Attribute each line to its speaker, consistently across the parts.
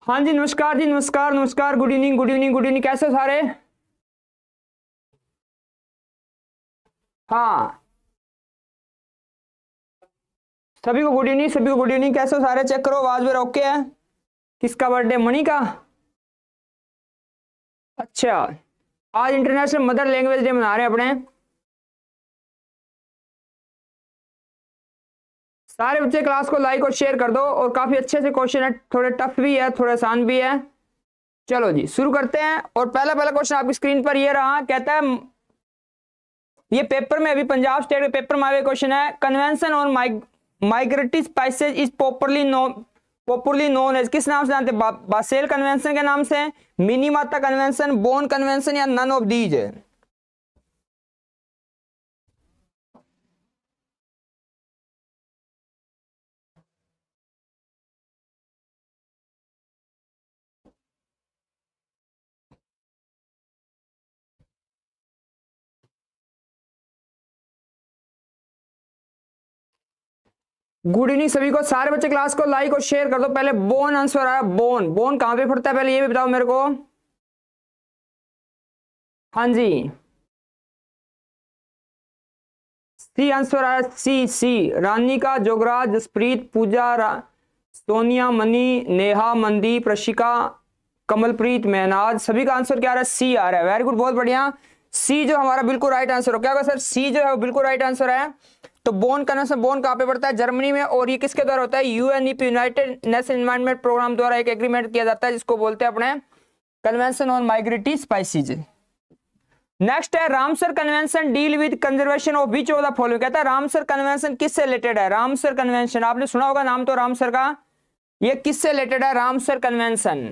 Speaker 1: हाँ जी, नमस्कार जी, नमस्कार नमस्कार, good evening good evening good evening. कैसे हो सारे? हाँ, सभी को गुड इवनिंग, सभी को गुड इवनिंग। कैसे हो सारे? चेक करो, आवाज में ओके है? किसका बर्थडे? मणि का। अच्छा, आज इंटरनेशनल मदर लैंग्वेज डे मना रहे हैं अपने सारे बच्चे। क्लास को लाइक और शेयर कर दो। और काफी अच्छे से क्वेश्चन है, थोड़े टफ भी है, थोड़े आसान भी है। चलो जी, शुरू करते हैं। और पहला पहला क्वेश्चन आपकी स्क्रीन पर ये रहा, कहता है, ये पेपर में अभी पंजाब स्टेट के पेपर में आए क्वेश्चन है। Convention on migratory species is popularly known as, किस नाम से जानते हैं? बासेल कन्वेंशन के नाम से, मिनीमाता कन्वेंशन, बोन कन्वेंशन, या none of these? Good evening सभी को। सारे बच्चे क्लास को लाइक और शेयर कर दो। पहले बोन आंसर आया। बोन बोन कहां पे पड़ता है पहले ये भी बताओ मेरे को। हाँ जी, सी आंसर आया। सी सी रानी का, जोगराज, जसप्रीत, पूजा, सोनिया, मनी, नेहा, मनदीप, रशिका, कमलप्रीत, महनाज, सभी का आंसर क्या आ रहा है? सी आ रहा है। वेरी गुड, बहुत बढ़िया। सी जो हमारा बिल्कुल राइट आंसर हो। क्या होगा सर? सी जो है वो बिल्कुल राइट आंसर है। तो बोन कन्वेंशन, बोन कहां पे पड़ता है? जर्मनी में। और ये किसके द्वारा होता है? UNEP, United Nation Environment Programme द्वारा एक एग्रीमेंट किया जाता है, जिसको बोलते हैं अपने convention on migratory species. Next है, Ramsar convention deal with conservation of which of the following. कहता है रामसर कन्वेंशन किससे रिलेटेड है? रामसर कन्वेंशन आपने सुना होगा नाम तो रामसर का। ये किससे रिलेटेड है Ramsar convention?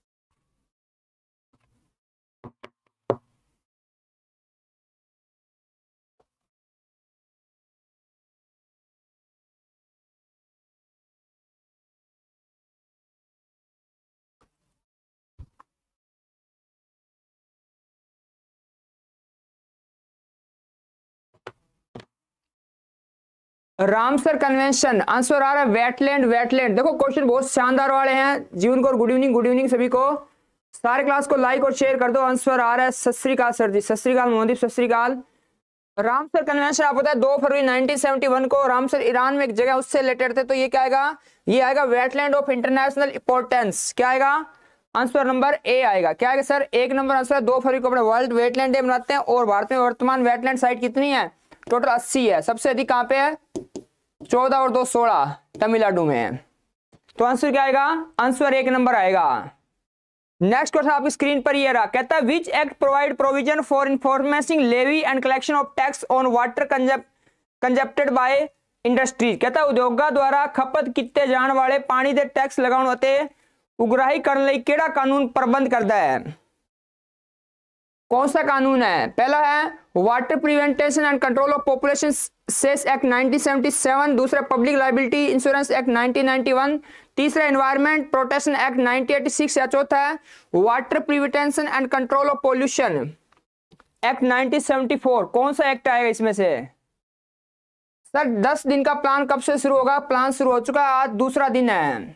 Speaker 1: Ramsar convention answer आ रहा है वेटलैंड। वेटलैंड देखो, क्वेश्चन बहुत शानदार वाले हैं। जीवन को गुड इवनिंग, गुड इवनिंग सभी को। सारे क्लास को लाइक और शेयर कर दो। आंसर आ रहा है सत श्री अकाल सर जी, सत श्री अकाल मोहनदीप, सत श्री अकाल। रामसर कन्वेंशन आपको पता है 2 फरवरी 1971 को रामसर ईरान में एक जगह उससे रिलेटेड थे। तो ये क्या आएगा? ये आएगा वेटलैंड ऑफ इंटरनेशनल इंपोर्टेंस। क्या आएगा? आंसर नंबर ए आएगा। क्या आएगा सर? 1 नंबर आंसर है। 2 फरवरी को अपने वर्ल्ड वेटलैंड डे मनाते हैं। और भारत में वर्तमान वेटलैंड साइट कितनी है? टोटल 80 है। सबसे अधिक कहां पे है? 14 और 2 16 तमिलनाडु में है। तो आंसर क्या आएगा? आंसर 1 नंबर आएगा। नेक्स्ट क्वेश्चन आपकी स्क्रीन पर ये रहा, कहता है which act provide provision for enforcing levy and collection of tax on water consumed by industries. कहता है उद्योगा द्वारा खपत किए जाने वाले पानी दे टैक्स लगाने ते उगराही करने लई केड़ा कानून प्रबंध करता है? कौन सा कानून है? पहला है water prevention and control of population cess act 1977, दूसरा पब्लिक लाइबिलिटी इंश्योरेंस एक्ट 1991, तीसरा एनवायरमेंट प्रोटेक्शन एक्ट 1986, या चौथा है water prevention and control of pollution act 1974। कौन सा एक्ट आएगा इसमें से? सर 10 दिन का प्लान कब से शुरू होगा? प्लान शुरू हो चुका है, आज दूसरा दिन है।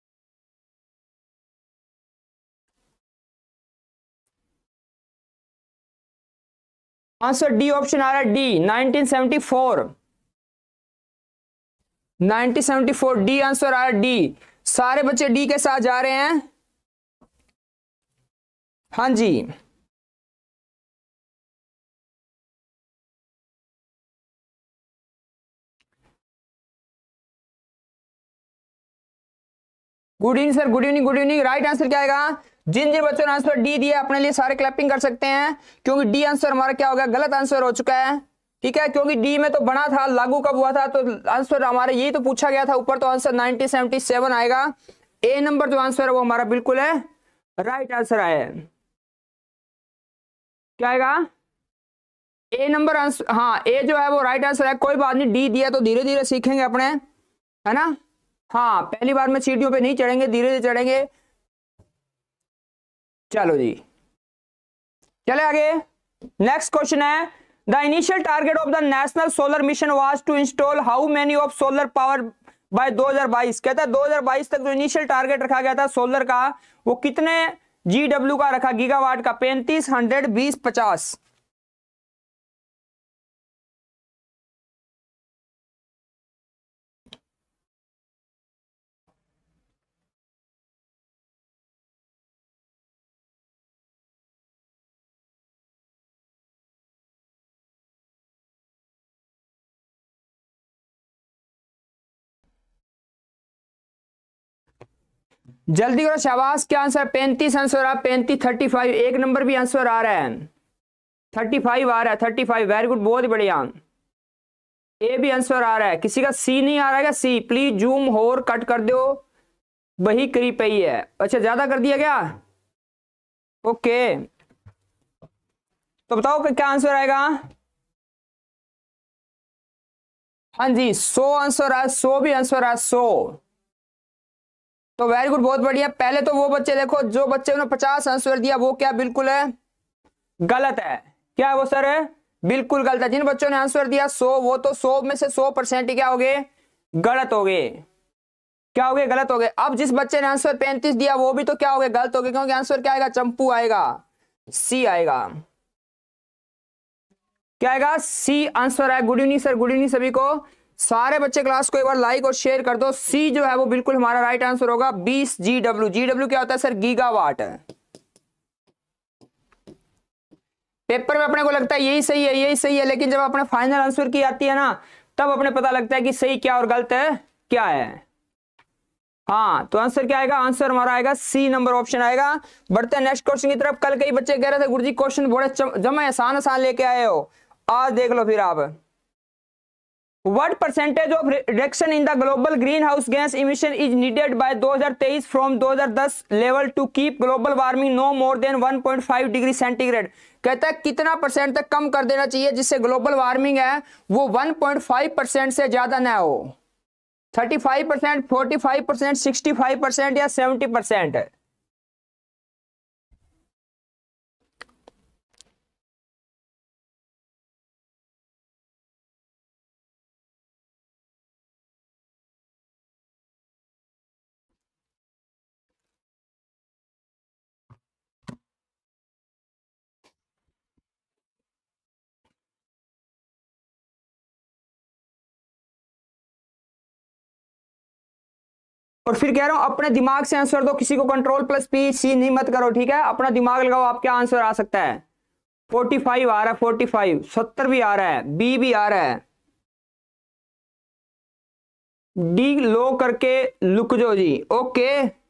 Speaker 1: आंसर डी ऑप्शन आ रहा है। डी 1974, 1974 डी आंसर आ रहा है। डी सारे बच्चे डी के साथ जा रहे हैं। हाँ जी, good evening sir, good evening good evening. Right answer क्या आएगा? जिन जिन बच्चों ने आंसर डी दिया अपने लिए सारे क्लैपिंग कर सकते हैं, क्योंकि डी आंसर हमारा क्या हो गया? गलत आंसर हो चुका है। ठीक है, क्योंकि डी में तो बना था, लागू कब हुआ था, तो आंसर हमारा यही तो पूछा गया था ऊपर, तो आंसर 1977 आएगा। ए नंबर जो आंसर है वो हमारा बिल्कुल है राइट आंसर आया है। क्या आएगा? ए नंबर आंसर, हाँ ए जो है वो राइट आंसर है। कोई बात नहीं, डी दिया तो धीरे धीरे सीखेंगे अपने, है ना। हाँ, पहली बार में सीढ़ियों पे नहीं चढ़ेंगे, धीरे धीरे चढ़ेंगे। चलो जी, चले आगे। नेक्स्ट क्वेश्चन है, the initial target of the national solar mission was to install how many of solar power by 2022। कहता है 2022 तक जो इनिशियल टारगेट रखा गया था सोलर का वो कितने GW का रखा, गीगावाट का? 35, 100, 20, 50। जल्दी करो शाबाश, क्या आंसर? 35 आंसर आ, 35, 35। एक नंबर भी आंसर आ रहा है, 35 आ रहा है, 35। वेरी गुड, बहुत ही बढ़िया। ए भी आंसर आ रहा है। किसी का सी नहीं आ रहा है? सी प्लीज जूम होर कट कर दो, वही करीब पे ही है। अच्छा ज्यादा कर दिया क्या? ओके तो बताओ कि क्या आंसर आएगा। हाँ जी 100 आंसर है, 100 भी आंसर है, 100। तो वेरी गुड, बहुत बढ़िया। पहले तो वो बच्चे देखो, जो बच्चे ने 50 आंसर दिया वो क्या बिल्कुल है गलत है। क्या है वो सर? है बिल्कुल गलत है। जिन बच्चों ने आंसर दिया 100, वो तो 100 में से 100% ही क्या हो गए? गलत हो गए। क्या हो गए? गलत हो गए। अब जिस बच्चे ने आंसर 35 दिया वो भी तो क्या हो गए? गलत हो गए, क्योंकि आंसर क्या आएगा? चंपू आएगा, सी आएगा। क्या आएगा? सी आंसर है। Good evening sir, good evening सभी को। सारे बच्चे क्लास को एक बार लाइक और शेयर कर दो। सी जो है वो बिल्कुल हमारा राइट आंसर होगा, 20 GW। GW क्या होता है सर? गीगावाट। पेपर में अपने को लगता है यही सही है, यही सही है, लेकिन जब अपने फाइनल आंसर की आती है ना, तब अपने पता लगता है कि सही क्या और गलत है क्या है। हाँ तो आंसर क्या आएगा? आंसर हमारा आएगा सी नंबर ऑप्शन आएगा। बढ़ते हैं नेक्स्ट क्वेश्चन की तरफ। कल कई बच्चे कह रहे थे गुरुजी क्वेश्चन बड़े जमा आसान आसान लेके आए हो, आज देख लो फिर आप। What percentage of reduction in the global greenhouse gas emission is needed by 2023 from 2010 level to keep global warming no more than 1.5 degree centigrade? कहता है कितना परसेंट तक कम कर देना चाहिए जिससे ग्लोबल वार्मिंग है वो 1.5% से ज्यादा ना हो? 35%, 45%, 65% या 70%? और फिर कह रहा हूं अपने दिमाग से आंसर दो, किसी को कंट्रोल प्लस पी सी नहीं मत करो, ठीक है? अपना दिमाग लगाओ, आप क्या आंसर आ सकता है? 45 आ रहा है, 45, 70 भी आ रहा है, बी भी आ रहा है, डी लो करके लुक जो जी। ओके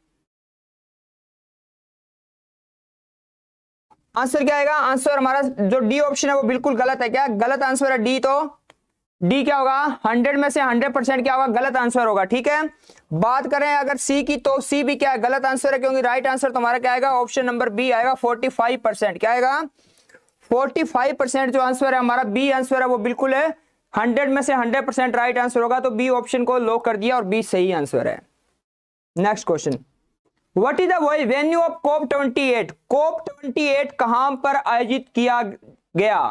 Speaker 1: आंसर क्या आएगा? आंसर हमारा जो डी ऑप्शन है वो बिल्कुल गलत है। क्या गलत आंसर है डी? तो डी क्या होगा? 100 में से 100% क्या होगा? गलत आंसर होगा, ठीक है? बात करें अगर सी की, तो सी भी क्या है? गलत आंसर है, क्योंकि राइट आंसर तुम्हारा क्या आएगा? ऑप्शन नंबर बी आएगा, 45%। क्या आएगा? 45% जो आंसर है हमारा बी आंसर है वो बिल्कुल है 100 में से 100% राइट आंसर होगा। तो बी ऑप्शन को लॉक कर दिया और बी सही आंसर है। Next question, what is the venue of COP 28? COP 28 कहां पर आयोजित किया गया?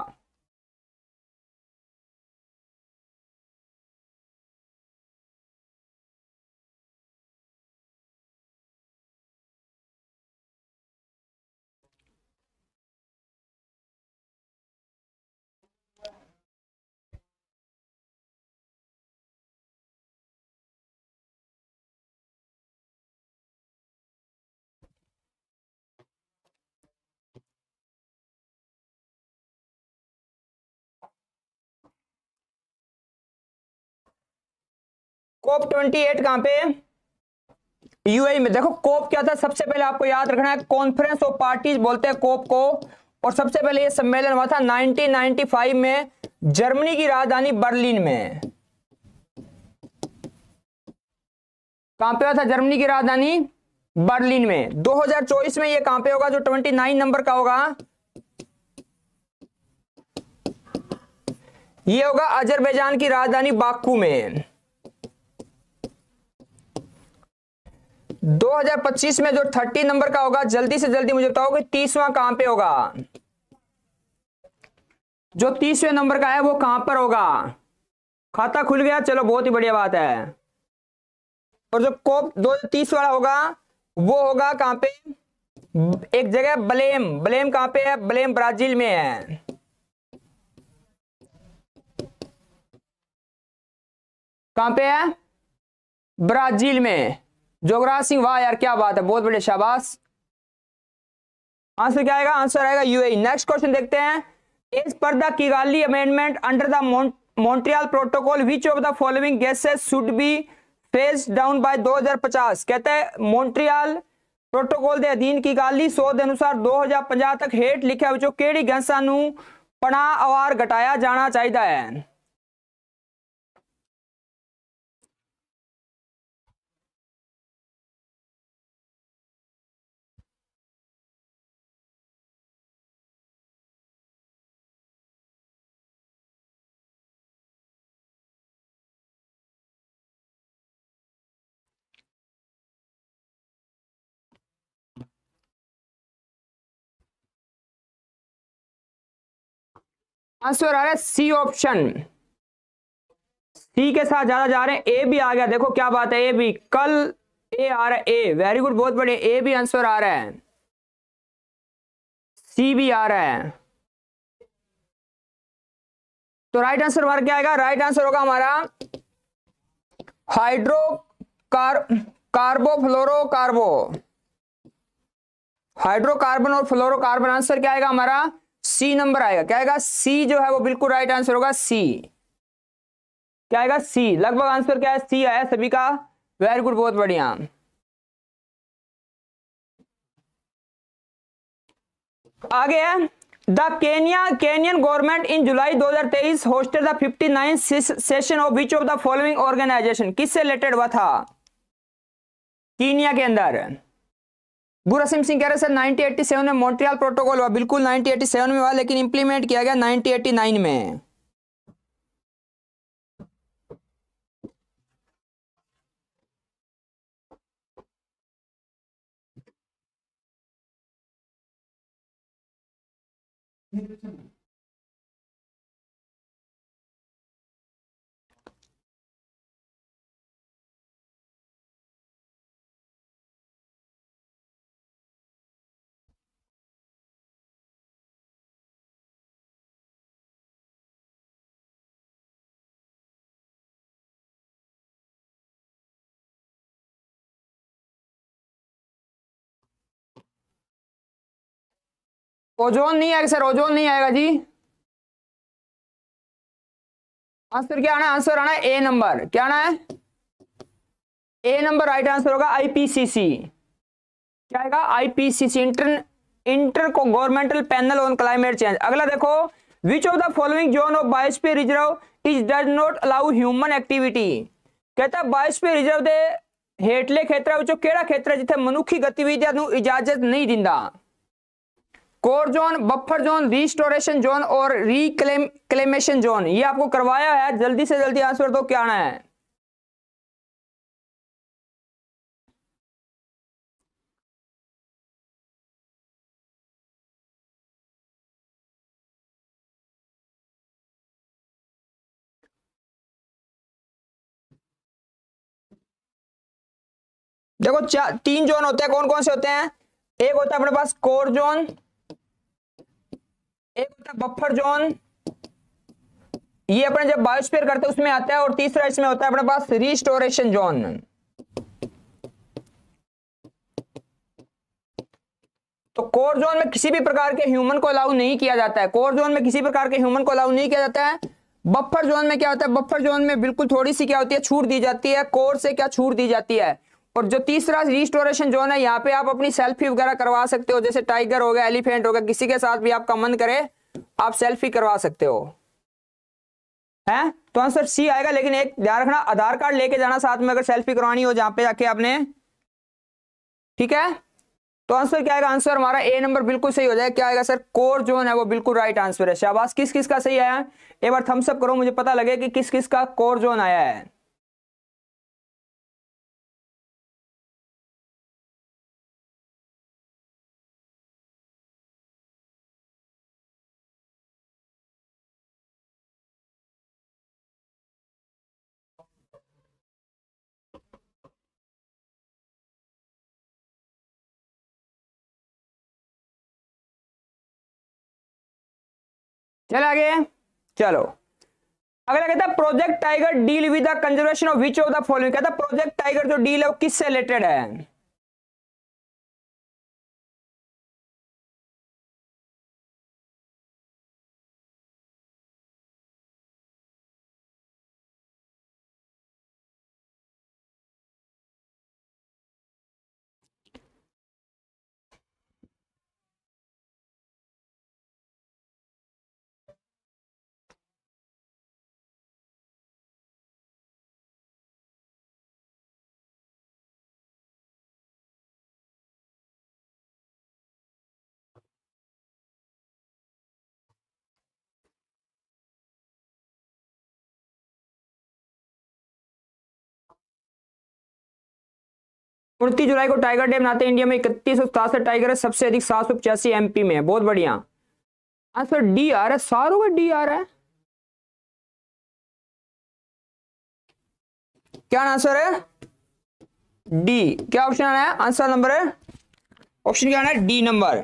Speaker 1: COP 28 कहां पे? यूएई में। देखो कोप क्या था, सबसे पहले आपको याद रखना है, कॉन्फ्रेंस ऑफ पार्टीज बोलते हैं कोप को। और सबसे पहले ये सम्मेलन हुआ था 1995 में जर्मनी की राजधानी बर्लिन में। कहां पे हुआ था? जर्मनी की राजधानी बर्लिन में। 2024 में ये कहां पे होगा? जो 29 नंबर का होगा ये होगा अजरबैजान की राजधानी बाकू में। 2025 में जो 30 नंबर का होगा, जल्दी से जल्दी मुझे बताओ कि 30वां कहां पे होगा? जो 30वें नंबर का है वो कहां पर होगा? खाता खुल गया, चलो बहुत ही बढ़िया बात है। और जो कोप 2030 वाला होगा वो होगा कहां पे, एक जगह ब्लेम, ब्लेम कहां पे है, ब्लेम ब्राजील में है। कहां पे है, ब्राजील में। जोगराज सिंह, वाह यार क्या बात है, बहुत बढ़िया, शाबाश। आंसर क्या आएगा, आंसर आएगा यूएई। नेक्स्ट क्वेश्चन देखते हैं। एज पर the Kigali amendment under the Montreal protocol which of the following gases should be phase down by 2050। कहते हैं मॉन्ट्रियल प्रोटोकॉल के अधीन किगाली सौद के अनुसार 2050 तक हेठ लिखा विचों केड़ी गैसां नू पनाहवार घटाया जाना चाहिए है। आंसर आ रहा है सी ऑप्शन। सी के साथ ज्यादा जा रहे हैं, ए भी आ गया, देखो क्या बात है, ए भी कल ए आ रहा है, ए वेरी गुड, बहुत बढ़िया, ए भी आंसर आ रहा है, सी भी आ रहा है। तो राइट आंसर हमारा क्या आएगा, राइट आंसर होगा हमारा हाइड्रो कार्बो, हाइड्रोकार्बन और फ्लोरोकार्बन। आंसर क्या आएगा हमारा, सी नंबर आएगा। क्या आएगा, सी जो है वो बिल्कुल राइट आंसर होगा, सी। क्या आएगा, सी। लगभग आंसर क्या है, सी आया सभी का, वेरी गुड, बहुत बढ़िया। आगे है, the Kenyan government in July 2023 hosted the 59th session of which of the following organisation. किससे रिलेटेड हुआ था कीनिया के अंदर। गुरसिम सिंह कह रहे सर 1987 में मॉन्ट्रियल प्रोटोकॉल हुआ, बिल्कुल 1987 में हुआ, लेकिन इंप्लीमेंट किया गया 1989 में। ओजोन नहीं आएगा सर, ओजोन नहीं आएगा जी। आंसर क्या आना है, आंसर आना है ए नंबर। क्या आना है, ए नंबर राइट आंसर होगा, आईपीसीसी। क्या आएगा, IPCC, inter governmental panel on climate change. अगला देखो, which of the following zone of biosphere reserve is does not allow human activity. कहता है बायोस्फीयर रिजर्व दे हेठले खेत्र विचों केड़ा खेत्र जिथे मनुखी गतिविधियां नू इजाजत नहीं दिंदा। Core zone, buffer zone, restoration zone और रिक्लेमेशन जोन। ये आपको करवाया है, जल्दी से जल्दी आंसर दो, क्या आना है। देखो तीन जोन होते हैं, कौन कौन से होते हैं, एक होता है अपने पास कोर जोन, एक होता है बफर जोन, ये अपने जब बायोस्फीयर करते हैं उसमें आता है, और तीसरा इसमें होता है अपने पास रिस्टोरेशन जोन। तो कोर जोन में किसी भी प्रकार के ह्यूमन को अलाउ नहीं किया जाता है, कोर जोन में किसी प्रकार के ह्यूमन को अलाउ नहीं किया जाता है। बफर जोन में क्या होता है, बफर जोन में बिल्कुल थोड़ी सी क्या होती है, छूट दी जाती है, कोर से क्या छूट दी जाती है। और जो तीसरा रिस्टोरेशन जोन है, यहाँ पे आप अपनी सेल्फी वगैरह करवा सकते हो, जैसे टाइगर हो गया, एलिफेंट हो गया, किसी के साथ भी आपका मन करे आप सेल्फी करवा सकते हो, है। तो आंसर सी आएगा, लेकिन एक ध्यान रखना, आधार कार्ड लेके जाना साथ में अगर सेल्फी करवानी हो जहां पे जाके आपने, ठीक है। तो आंसर क्या आएगा, आंसर हमारा ए नंबर बिल्कुल सही हो जाएगा। क्या आएगा सर, कोर जोन है वो बिल्कुल राइट आंसर है। शाबाश, किस किस का सही आया, एक बार थम्स अप करो, मुझे पता लगे कि किस किस का कोर जोन आया है। चल आगे। चलो अगला कहता है project tiger deal with the conservation of which of the following. कहता है प्रोजेक्ट टाइगर जो डील है वो किससे रिलेटेड है। 29 जुलाई को टाइगर डे मनाते हैं इंडिया में। 3167 टाइगर है, सबसे अधिक 785 एमपी में है। बहुत बढ़िया आंसर डी आ रहा है। सारों का डी आ रहा है। क्या आंसर है डी। क्या ऑप्शन आना है आंसर नंबर है। ऑप्शन क्या आना है डी नंबर।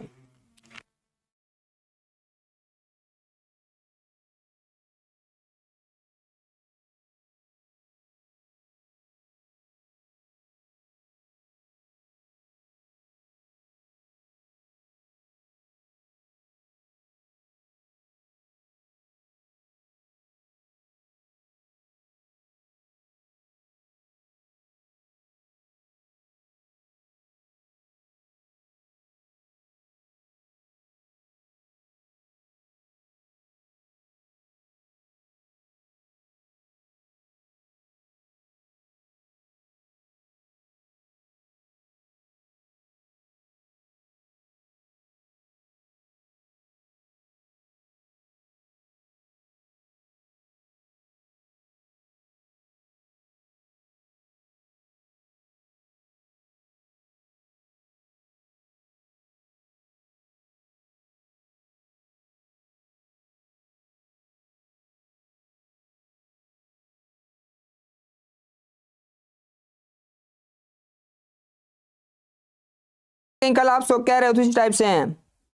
Speaker 1: कल आप सब कह रहे हो तो इस टाइप से हैं।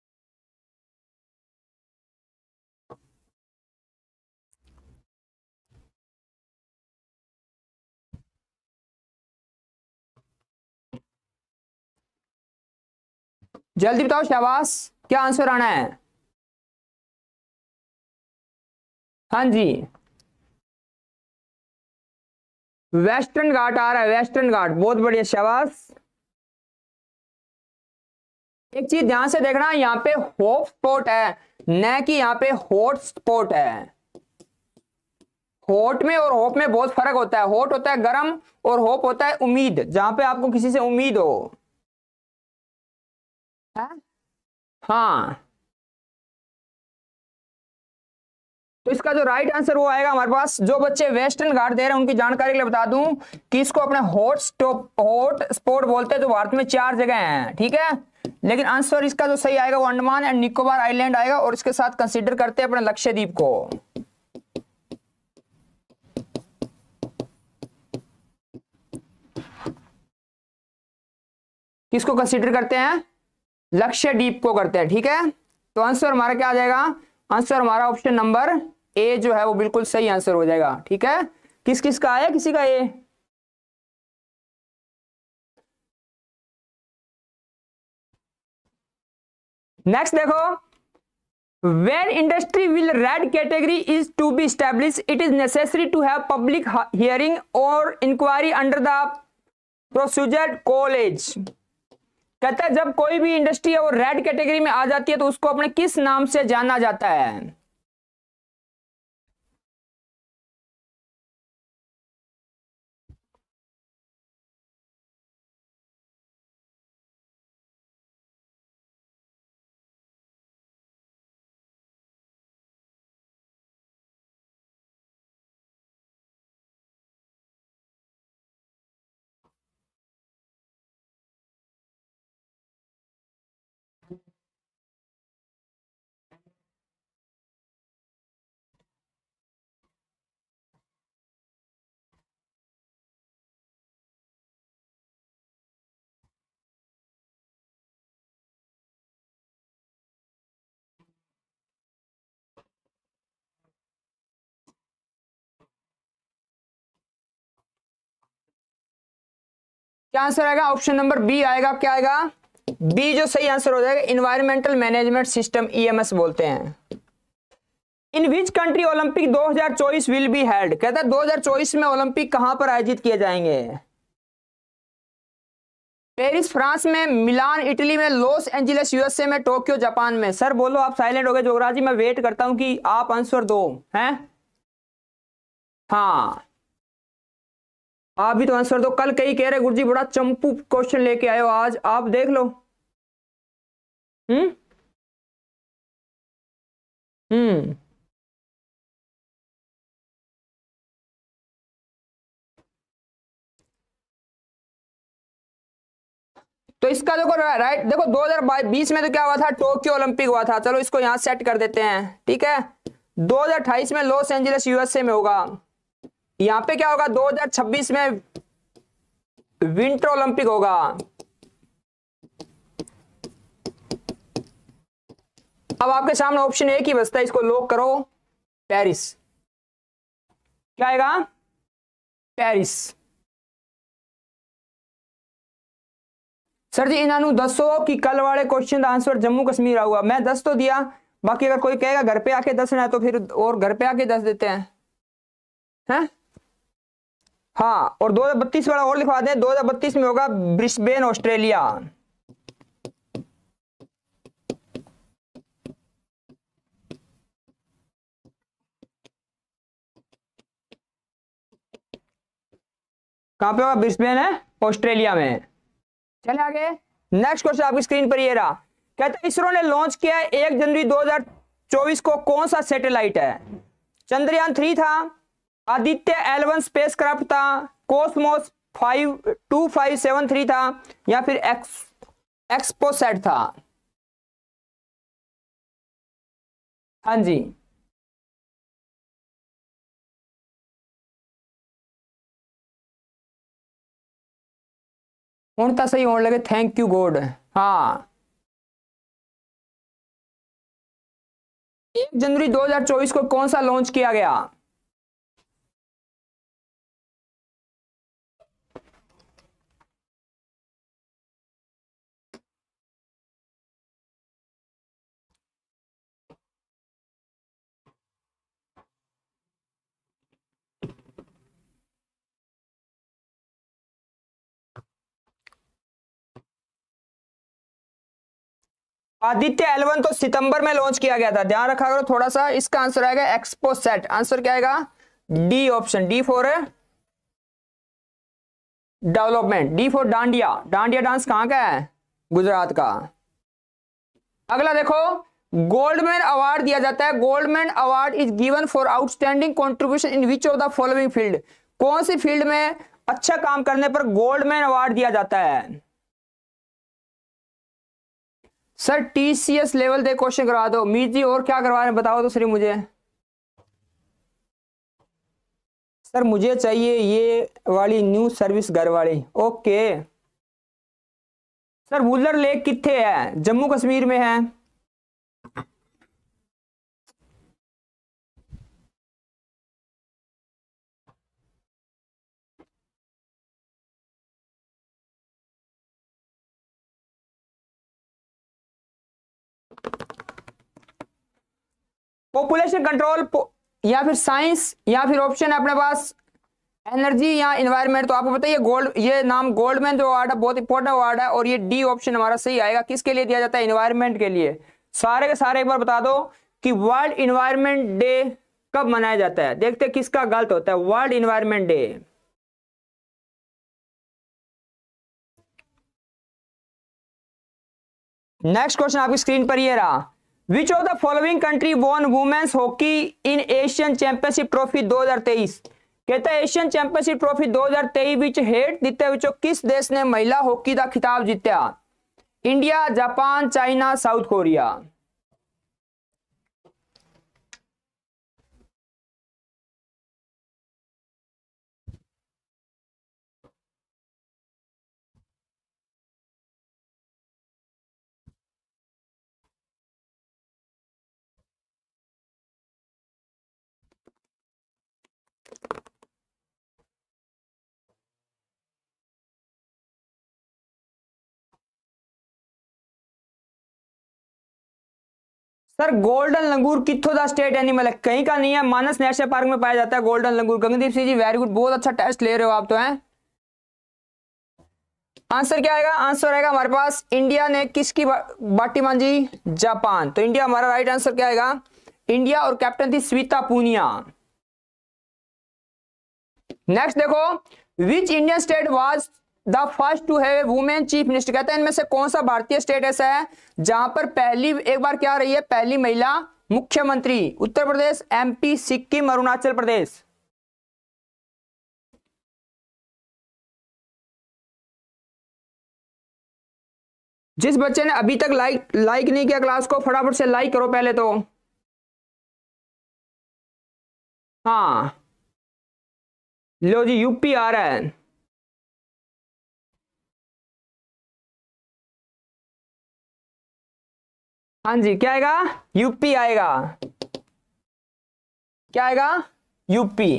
Speaker 1: जल्दी बताओ शाबाश क्या आंसर आना है। हाँ जी वेस्टर्न घाट आ रहा है। वेस्टर्न घाट बहुत बढ़िया शाबाश। एक चीज ध्यान से देखना यहाँ पे होप स्पॉट है न कि यहाँ पे हॉट स्पॉट है। हॉट में और होप में बहुत फर्क होता है। हॉट होता है गर्म और होप होता है उम्मीद, जहां पे आपको किसी से उम्मीद हो। है? हाँ तो इसका जो राइट आंसर वो आएगा हमारे पास। जो बच्चे वेस्टर्न घाट दे रहे हैं उनकी जानकारी के लिए बता दूं कि इसको अपने हॉट स्पॉट बोलते हैं। जो भारत में 4 जगह हैं ठीक है, लेकिन आंसर इसका जो सही आएगा वो अंडमान एंड निकोबार आइलैंड आएगा। और इसके साथ कंसीडर करते हैं अपने लक्षद्वीप को। किसको कंसीडर करते हैं लक्षद्वीप को करते हैं ठीक है। तो आंसर हमारा क्या आ जाएगा। आंसर हमारा ऑप्शन नंबर ए जो है वो बिल्कुल सही आंसर हो जाएगा ठीक है। किस किस का आया किसी का ए। नेक्स्ट देखो when industry will red category is to be established it is necessary to have public hearing or inquiry under the procedure college। कहता है जब कोई भी इंडस्ट्री है वो रेड कैटेगरी में आ जाती है तो उसको अपने किस नाम से जाना जाता है। क्या आंसर आएगा? ऑप्शन नंबर बी आएगा। क्या आएगा? बी जो सही आंसर हो जाएगा। इन्वायरमेंटल मैनेजमेंट सिस्टम, ईएमएस बोलते हैं। In which country Olympic 2024 will be held? कहता है 2024 में ओलंपिक कहां पर आयोजित किए जाएंगे? पेरिस फ्रांस में, मिलान इटली में, लॉस एंजलिस यूएसए में, टोक्यो जापान में। सर बोलो, आप साइलेंट हो गए। जोगराजी मैं वेट करता हूं कि आप आंसर दो। हैं? हाँ, आप भी तो आंसर दो। कल कई कह रहे गुरुजी बड़ा चंपू क्वेश्चन लेके आए हो, आज आप देख लो। हम्म हम्म तो इसका देखो राइट, देखो 2020 में तो क्या हुआ था? टोक्यो ओलंपिक हुआ था। चलो इसको यहां सेट कर देते हैं, ठीक है। 2028 में लॉस एंजलिस यूएसए में होगा। यहां पे क्या होगा? 2026 में विंटर ओलंपिक होगा। अब आपके सामने ऑप्शन एक ही बचता है, इसको लॉक करो। पेरिस। क्या आएगा? पेरिस। सर जी इन्होंने दसो कि कल वाले क्वेश्चन का आंसर जम्मू कश्मीर आऊगा। मैं 10 तो दिया, बाकी अगर कोई कहेगा घर पे आके दसना है तो फिर और घर पे आके दस देते हैं। हाँ, और 2032 वाला और लिखवा दें। 2032 में होगा ब्रिस्बेन ऑस्ट्रेलिया। कहां पे होगा? ब्रिस्बेन है ऑस्ट्रेलिया में। चले आगे। नेक्स्ट क्वेश्चन आपकी स्क्रीन पर ये रहा। कहते हैं इसरो ने लॉन्च किया है 1 जनवरी 2024 को, कौन सा सैटेलाइट है? चंद्रयान 3 था, आदित्य L1 स्पेसक्राफ्ट था, कोसमोस 2573 था, या फिर एक्सपोसैट था? हाँ जी। कौन था सही होने लगे? Thank you god. हाँ, 1 जनवरी 2024 को कौन सा लॉन्च किया गया? आदित्य L1 तो सितंबर में लॉन्च किया गया था, ध्यान रखा करो थोड़ा सा। इसका आंसर आएगा एक्सपोसैट। आंसर क्या आएगा? D option, D for development, D for dandiya. Dandiya dance कहां का है? गुजरात का। अगला देखो, गोल्डमैन अवार्ड दिया जाता है। Goldman award is given for outstanding contribution in which of the following field? कौन सी फील्ड में अच्छा काम करने पर गोल्डमैन अवार्ड दिया जाता है? सर टीसीएस लेवल दे क्वेश्चन करवा दो। मीर जी और क्या करवा रहे हैं बताओ तो सर मुझे। सर मुझे चाहिए ये वाली न्यू सर्विस घर वाली। ओके। सर वुलर लेक किथे है? जम्मू कश्मीर में है। पॉपुलेशन कंट्रोल, या फिर साइंस, या फिर ऑप्शन है अपने पास एनर्जी या इन्वायरमेंट। तो आपको बताइए गोल्ड, ये नाम गोल्डमैन जो अवार्ड है बहुत इंपॉर्टेंट अवार्ड है, और ये डी ऑप्शन हमारा सही आएगा। किसके लिए दिया जाता है? इन्वायरमेंट के लिए। सारे के सारे एक बार बता दो कि वर्ल्ड इन्वायरमेंट डे कब मनाया जाता है। देखते हैं किसका गलत होता है। World environment day. Next question आपकी स्क्रीन पर ये रहा। Which of the following country won women's hockey in Asian championship trophy 2023? कहता है एशियन चैंपियनशिप ट्रॉफी 2023 विच हेट दिते विचों किस देश ने महिला हॉकी का खिताब जीत्या? India, Japan, China, South Korea? Sir golden langur कित्थों दा स्टेट एनिमल है? कहीं का नहीं है, मानस नेशनल पार्क में पाया जाता है golden langur. Gagandeep Singh ji very good, बहुत अच्छा टेस्ट ले रहे हो आप तो हैं। आंसर क्या आएगा? आंसर आएगा हमारे पास इंडिया ने किसकी बाटी मांझी? जापान। तो इंडिया हमारा राइट आंसर क्या आएगा? इंडिया, और कैप्टन थी स्विता पूनिया। नेक्स्ट देखो, which Indian state was the first to have women chief minister? कहते हैं इनमें से कौन सा भारतीय स्टेट ऐसा है जहां पर पहली एक बार क्या रही है, पहली महिला मुख्यमंत्री? उत्तर प्रदेश, एमपी, सिक्किम, अरुणाचल प्रदेश। जिस बच्चे ने अभी तक लाइक नहीं किया क्लास को, फटाफट से लाइक करो पहले तो। हाँ लो जी, यूपी आ रहा है। हाँ जी, क्या आएगा? यूपी आएगा। क्या आएगा? यूपी।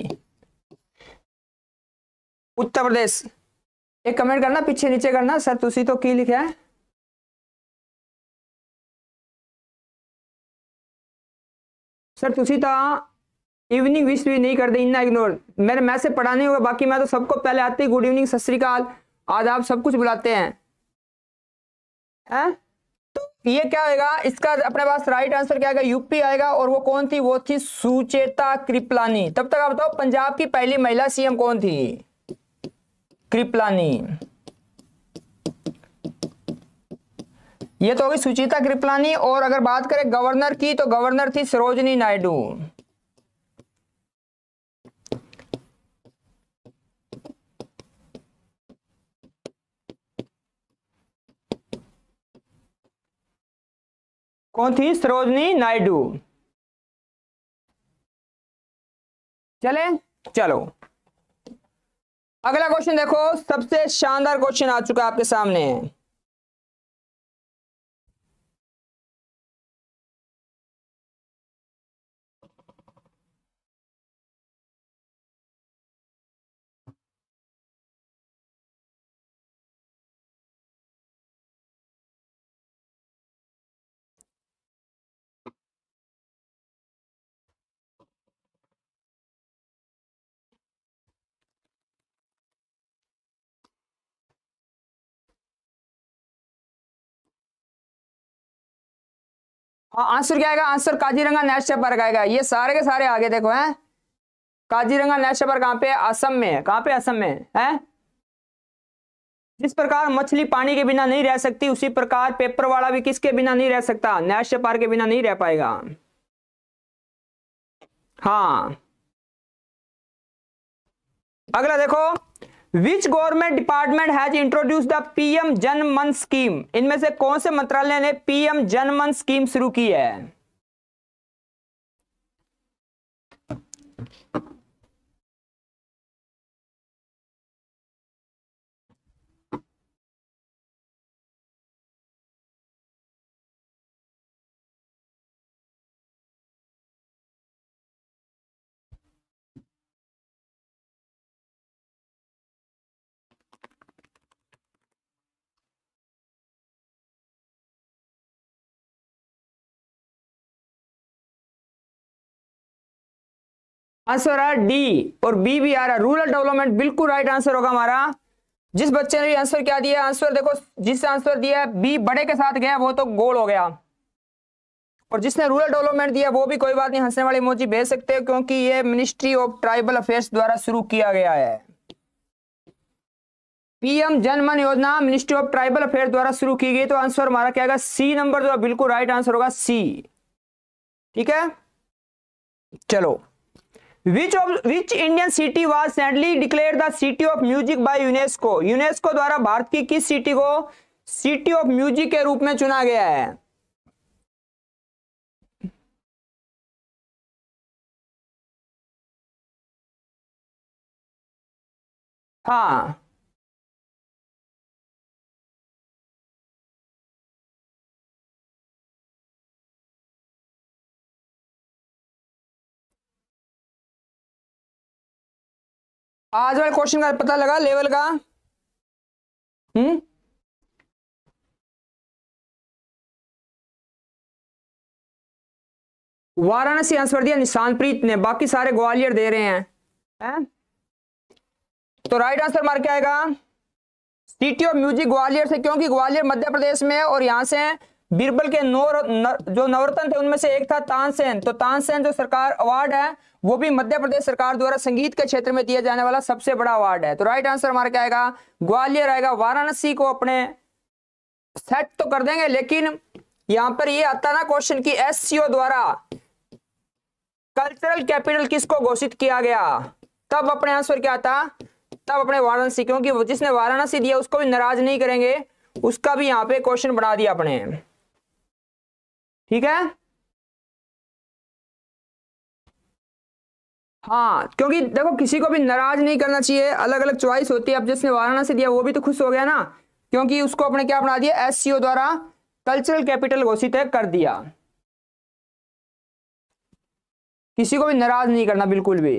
Speaker 1: उत्तर प्रदेश। एक कमेंट करना, पीछे नीचे करना, सर तुसी तो की लिखा है? सर तुसी तो इवनिंग विश भी नहीं करते, इतना इग्नोर। मेरे मैसेज पढ़ा नहीं होगा, बाकी मैं तो सबको पहले आते ही गुड इवनिंग, सत श्री अकाल, आदाब सब कुछ बुलाते हैं। हैं? तो ये क्या होगा इसका? अपने पास राइट आंसर क्या आएगा? यूपी आएगा। और वो कौन थी? वो थी सुचेता कृपलानी। तब तक आप बताओ पंजाब की पहली महिला सीएम कौन थी? कृपलानी। ये तो होगी सुचेता कृपलानी। और अगर बात करें गवर्नर की, तो गवर्नर थी सरोजनी नायडू। कौन थी? सरोजनी नायडू। चले चलो, अगला क्वेश्चन देखो, सबसे शानदार क्वेश्चन आ चुका है आपके सामने। हाँ, आंसर क्या आएगा? आंसर काजीरंगा नेशनल पार्क आएगा। ये सारे के सारे आगे देखो हैं। काजीरंगा नेशनल पार्क कहां पे है? असम में है। कहां पे? असम में है। जिस प्रकार मछली पानी के बिना नहीं रह सकती, उसी प्रकार पेपर वाला भी किसके बिना नहीं रह सकता? नेशनल पार्क के बिना नहीं रह पाएगा। हाँ, अगला देखो, which government department has introduce the PM Jan Man scheme? इनमें से कौन से मंत्रालय ने पीएम जन मन स्कीम शुरू की है? आंसर है डी, और बी भी आ रहा है, रूरल डेवलपमेंट। बिल्कुल राइट आंसर होगा हमारा। जिस बच्चे ने भी आंसर क्या दिया, आंसर देखो, जिसने आंसर दिया है बी बड़े के साथ गया, वो तो गोल हो गया। और जिसने रूरल डेवलपमेंट दिया वो भी कोई बात नहीं, हंसने वाली इमोजी भेज सकते हो, क्योंकि ये मिनिस्ट्री ऑफ ट्राइबल अफेयर्स द्वारा शुरू किया गया है। पीएम जनमन योजना मिनिस्ट्री ऑफ ट्राइबल अफेयर्स द्वारा शुरू की गई। तो आंसर हमारा क्या आएगा? सी नंबर जो बिल्कुल राइट आंसर होगा, सी। ठीक है, चलो, which Indian city was recently declared the city of music by UNESCO? UNESCO द्वारा भारत की किस सिटी को सिटी ऑफ म्यूजिक के रूप में चुना गया है? हाँ, आज वाले क्वेश्चन का पता लगा लेवल का? हम्म, वाराणसी आंसर दिया निशानप्रीत ने, बाकी सारे ग्वालियर दे रहे हैं? तो राइट आंसर मार के आएगा सिटी ऑफ म्यूजिक ग्वालियर से, क्योंकि ग्वालियर मध्य प्रदेश में है और यहां से बीरबल के जो नवरत्न थे उनमें से एक था तानसेन। तो तानसेन जो सरकार अवार्ड है वो भी मध्य प्रदेश सरकार द्वारा संगीत के क्षेत्र में दिया जाने वाला सबसे बड़ा अवार्ड है। तो राइट आंसर हमारा क्या आएगा? ग्वालियर आएगा। वाराणसी को अपने सेट तो कर देंगे, लेकिन यहां पर ये आता ना क्वेश्चन की एससीओ द्वारा कल्चरल कैपिटल किसको घोषित किया गया, तब अपने आंसर क्या आता? तब अपने वाराणसी, क्योंकि जिसने वाराणसी दिया उसको भी नाराज नहीं करेंगे, उसका भी यहां पे क्वेश्चन बना दिया अपने। ठीक है, हाँ, क्योंकि देखो किसी को भी नाराज नहीं करना चाहिए, अलग अलग चॉइस होती है। अब जिसने वाराणसी दिया वो भी तो खुश हो गया ना, क्योंकि उसको अपने क्या बना दिया? एससीओ द्वारा कल्चरल कैपिटल घोषित कर दिया। किसी को भी नाराज नहीं करना बिल्कुल भी।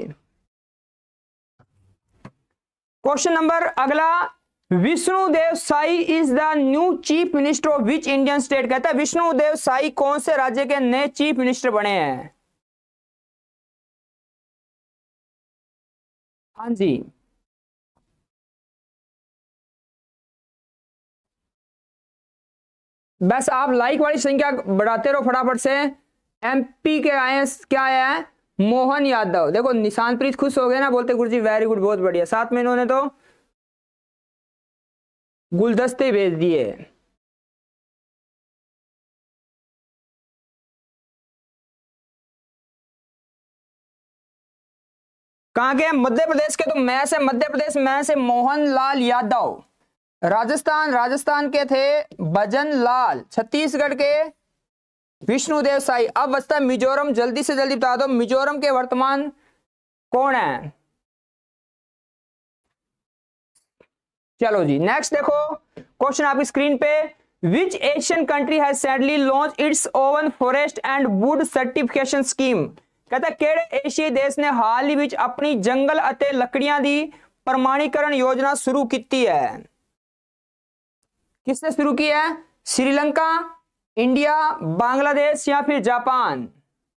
Speaker 1: क्वेश्चन नंबर अगला, Vishnudev Sai is the new chief minister of which Indian state? कहता है विष्णुदेव साई कौन से राज्य के नए चीफ मिनिस्टर बने हैं? हाँ जी, बस आप लाइक वाली संख्या बढ़ाते रहो फटाफट से। एमपी के आए हैं, क्या आया है? मोहन यादव। देखो निशानप्रीत खुश हो गए ना, बोलते गुरुजी वेरी गुड, बहुत बढ़िया। साथ में इन्होंने तो गुलदस्ते भेज दिए। कहां के? मध्य प्रदेश के। तो मैं से मध्य प्रदेश में से मोहन लाल यादव। राजस्थान के थे भजन लाल। छत्तीसगढ़ के विष्णुदेव साई। अब बचता है मिजोरम। जल्दी से जल्दी बता दो मिजोरम के वर्तमान कौन है? चलो जी नेक्स्ट देखो क्वेश्चन आपकी स्क्रीन पे। Which Asian country has sadly launch its own forest and wood certification scheme? कहता है केड़े एशियाई देश ने हाल ही विच अपनी जंगल अते लकड़ियां दी प्रमाणीकरण योजना शुरू की है? किसने शुरू की है? श्रीलंका, इंडिया, बांग्लादेश या फिर जापान?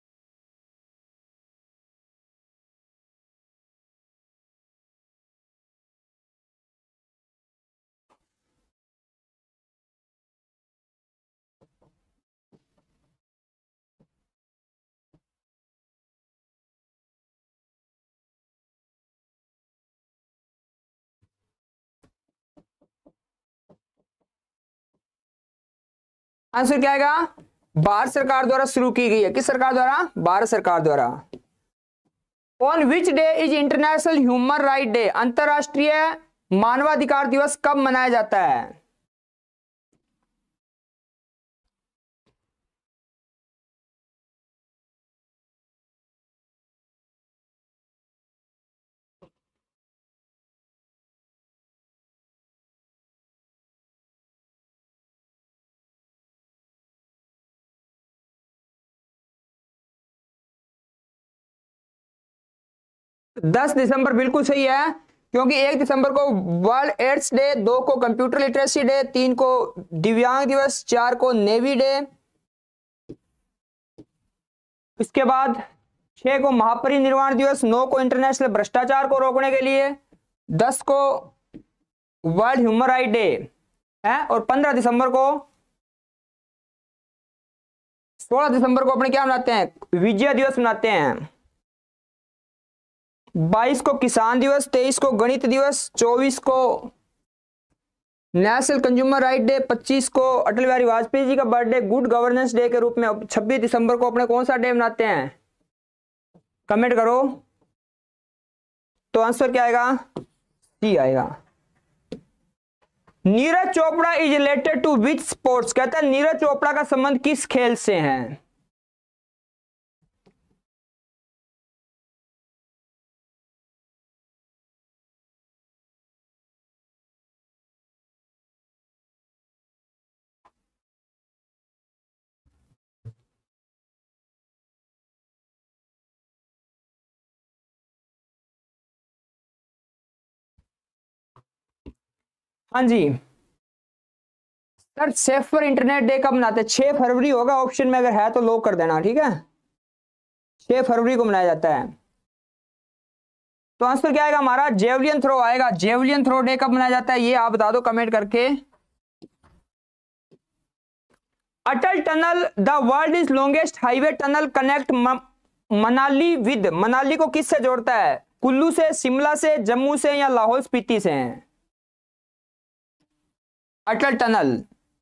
Speaker 1: आंसर क्या आएगा? भारत सरकार द्वारा शुरू की गई है। किस सरकार द्वारा? भारत सरकार द्वारा। On which day is international human right day? अंतरराष्ट्रीय मानवाधिकार दिवस कब मनाया जाता है? दस दिसंबर बिल्कुल सही है, क्योंकि 1 दिसंबर को वर्ल्ड एड्स डे, 2 को कंप्यूटर लिटरेसी डे, 3 को दिव्यांग दिवस, 4 को नेवी डे, इसके बाद 6 को महापरिनिर्वाण दिवस, 9 को इंटरनेशनल भ्रष्टाचार को रोकने के लिए, 10 को वर्ल्ड ह्यूमन राइट डे है, और 16 दिसंबर को अपने क्या मनाते हैं? विजय दिवस मनाते हैं। 22 को किसान दिवस, 23 को गणित दिवस, 24 को नेशनल कंज्यूमर राइट डे, 25 को अटल बिहारी वाजपेयी जी का बर्थडे गुड गवर्नेंस डे के रूप में, 26 दिसंबर को अपने कौन सा डे मनाते हैं? कमेंट करो। तो आंसर क्या आएगा? सी आएगा। Neeraj Chopra is related to which sports? कहता है नीरज चोपड़ा का संबंध किस खेल से है? हाँ जी सर, सेफर इंटरनेट डे कब मनाते हैं? 6 फरवरी होगा, ऑप्शन में अगर है तो लॉक कर देना। ठीक है, 6 फरवरी को मनाया जाता है। तो आंसर क्या आएगा हमारा, जेवलियन थ्रो आएगा। जेवलियन थ्रो डे कब मनाया जाता है ये आप बता दो कमेंट करके। Atal tunnel, the world is longest highway tunnel, connect Manali with, Manali को किससे जोड़ता है, कुल्लू से, शिमला से, जम्मू से या लाहौल स्पीति से है? अटल टनल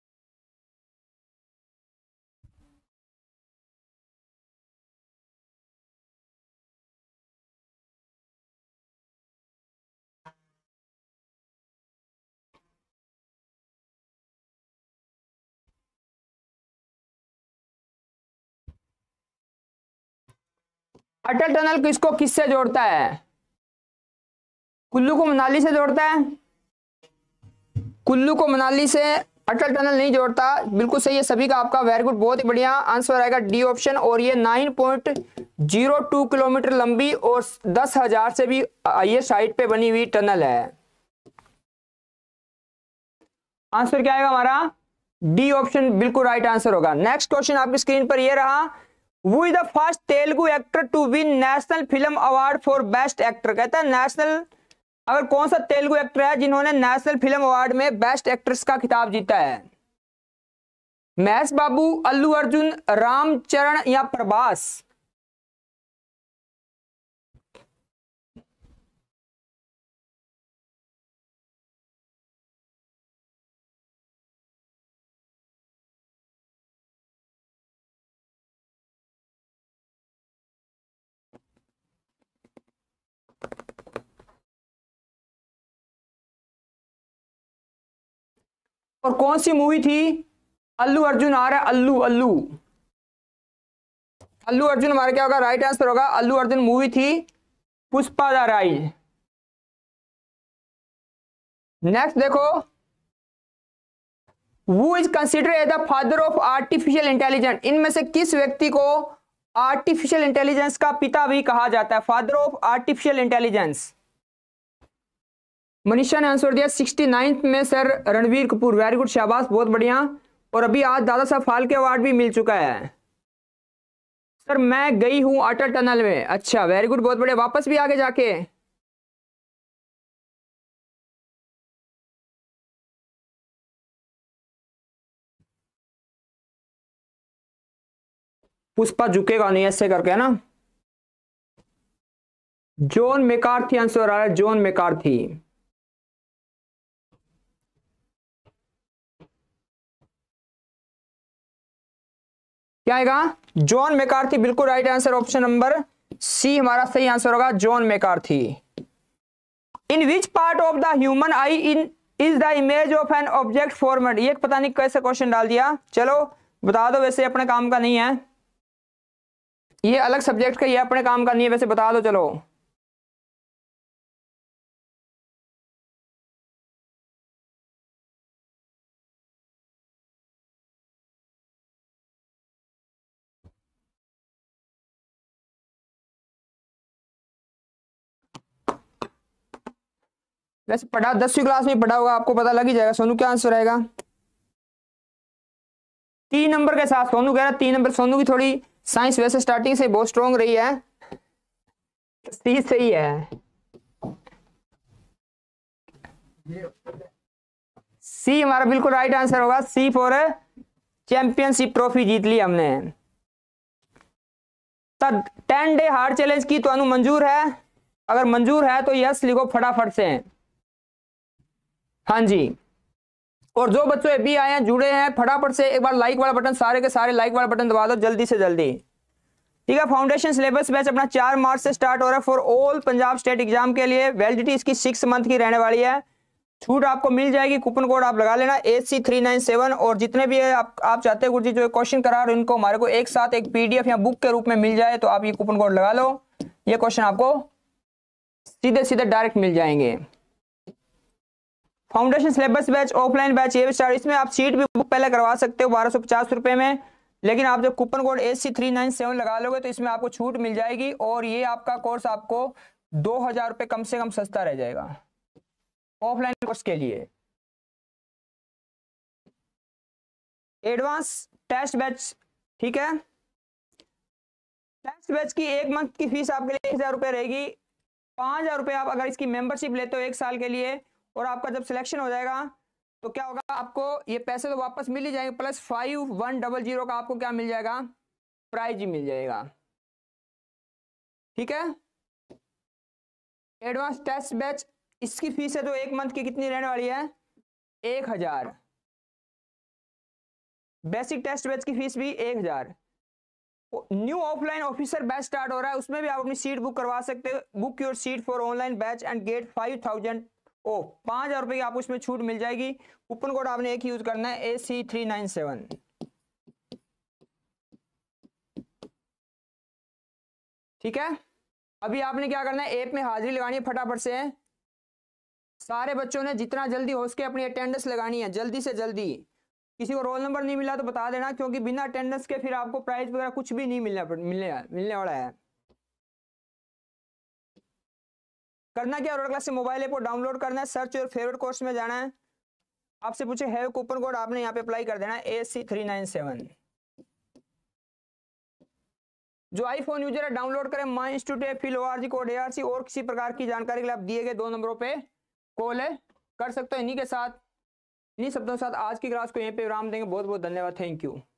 Speaker 1: अटल टनल किसको किससे जोड़ता है? कुल्लू को मनाली से जोड़ता है? कुल्लू को मनाली से अटल टनल नहीं जोड़ता। बिल्कुल सही है सभी का आपका, वेरी गुड, बहुत ही बढ़िया। आंसर आएगा डी ऑप्शन। और ये 9.02 किलोमीटर लंबी और 10,000 से भी हाईएस्ट हाइट पे बनी हुई टनल है। आंसर क्या आएगा हमारा, डी ऑप्शन बिल्कुल राइट आंसर होगा। नेक्स्ट क्वेश्चन आपकी स्क्रीन पर ये रहा, who is the first Telugu actor to win national film award for best actor. कहता है नेशनल, अगर कौन सा तेलुगु एक्टर है जिन्होंने नेशनल फिल्म अवार्ड में बेस्ट एक्ट्रेस का खिताब जीता है? महेश बाबू, अल्लू अर्जुन, रामचरण या प्रभास? और कौन सी मूवी थी? अल्लू अर्जुन आ रहा है, अल्लू अल्लू अल्लू अर्जुन हमारा क्या होगा, राइट आंसर होगा। अल्लू अर्जुन मूवी थी पुष्पा द राइज। नेक्स्ट देखो, who is considered as the father of artificial intelligence. इनमें से किस व्यक्ति को आर्टिफिशियल इंटेलिजेंस का पिता भी कहा जाता है, father of artificial intelligence? Manisha ने आंसर दिया 69 में sir Ranveer Kapoor, very good, शाबाश, बहुत बढ़िया। और अभी आज दादा साहब फाल्के अवार्ड भी मिल चुका है। सर मैं गई हूं अटल टनल में, अच्छा वेरी गुड, बहुत बढ़िया, वापस भी आगे जाके। पुष्पा झुकेगा नहीं ऐसे करके, है ना। जॉन मैकार्थी आंसर आ रहा है, जॉन मैकार्थी। क्या आएगा, जॉन मैकार्थी, बिल्कुल right answer, option number C हमारा सही आंसर होगा, John McCarthy. In which part of the human eye in is the image of an object formed. ये पता नहीं कैसे क्वेश्चन डाल दिया, चलो बता दो, वैसे अपने काम का नहीं है, ये अलग सब्जेक्ट का, ये अपने काम का नहीं है, वैसे बता दो चलो। वैसे पढ़ा 10वीं क्लास में पढ़ा होगा, आपको पता लग ही जाएगा। सोनू क्या आंसर आएगा? 3 नंबर के साथ सोनू कह रहा है 3 नंबर। सोनू की थोड़ी साइंस वैसे स्टार्टिंग से बहुत स्ट्रॉन्ग रही है, सी सही है। सी हमारा बिल्कुल राइट आंसर होगा, सी फॉर चैंपियनशिप ट्रॉफी जीत ली हमने। 10 डे हार्ड चैलेंज की तो मंजूर है? अगर मंजूर है तो यस लिखो फटाफट से। हाँ जी, और जो बच्चों अभी आए हैं जुड़े हैं फटाफट से एक बार लाइक वाला बटन, सारे के सारे लाइक वाला बटन दबा दो जल्दी से जल्दी, ठीक है। फाउंडेशन सिलेबस बैच अपना 4 मार्च से स्टार्ट हो रहा है for all Punjab state exam के लिए। वैलिडिटी इसकी 6 मंथ की रहने वाली है। छूट आपको मिल जाएगी, कूपन कोड आप लगा लेना HC397। और जितने भी आप चाहते हैं गुरुजी जो क्वेश्चन करा रहे इनको हमारे को एक साथ एक PDF या बुक के रूप में मिल जाए तो आप ये कूपन कोड लगा लो, ये क्वेश्चन आपको सीधे सीधे डायरेक्ट मिल जाएंगे। Foundation syllabus batch offline batch ये स्टार्ट, इसमें आप सीट भी बुक पहले करवा सकते हो 1250 रुपए में, लेकिन आप जब कूपन कोड HC397 लगा लोगे तो इसमें आपको छूट मिल जाएगी और ये आपका कोर्स आपको 2000 रुपए कम से कम सस्ता रह जाएगा ऑफलाइन कोर्स के लिए। एडवांस टेस्ट बैच, ठीक है, टेस्ट बैच की एक मंथ की फीस आपके लिए 1000 रुपये रहेगी। 5000 रुपये आप अगर इसकी मेंबरशिप लेते हो 1 साल के लिए, और आपका जब सिलेक्शन हो जाएगा तो क्या होगा, आपको ये पैसे तो वापस मिल ही जाएंगे, प्लस 5100 का आपको क्या मिल जाएगा, प्राइज ही मिल जाएगा। ठीक है। एडवांस टेस्ट बैच इसकी फीस है तो एक मंथ की कितनी रहने वाली है, 1000। बेसिक टेस्ट बैच की फीस भी 1000। New offline officer batch start हो रहा है, उसमें भी आप अपनी सीट बुक करवा सकते हो। Book your seat for online batch and get 5000 off, 5000 रुपए की आपको इसमें छूट मिल जाएगी। कूपन कोड आपने एक यूज करना है, AC397। ठीक है। अभी आपने क्या करना है, ऐप में हाजिरी लगानी है फटाफट से। सारे बच्चों ने जितना जल्दी हो सके अपनी अटेंडेंस लगानी है, जल्दी से जल्दी। किसी को रोल नंबर नहीं मिला तो बता देना, क्योंकि बिना अटेंडेंस के फिर आपको प्राइज वगैरह कुछ भी नहीं मिलने वाला है। करना क्या, रोड क्लास से मोबाइल ऐप को डाउनलोड करना है, सर्च योर फेवरेट कोर्स में जाना है, आपसे पूछे है कूपन कोड, आपने यहाँ पे अप्लाई कर देना है AC397। जो आईफोन यूजर है डाउनलोड करें माई इंस्टीट्यूट FIL.org कोड ARC, और किसी प्रकार की जानकारी के लिए आप दिए गए 2 नंबरों पे कॉल कर सकते हो। इन्हीं के साथ, इन्हीं शब्दों के साथ आज की क्लास को यहीं पे विराम देंगे। बहुत बहुत धन्यवाद, थैंक यू।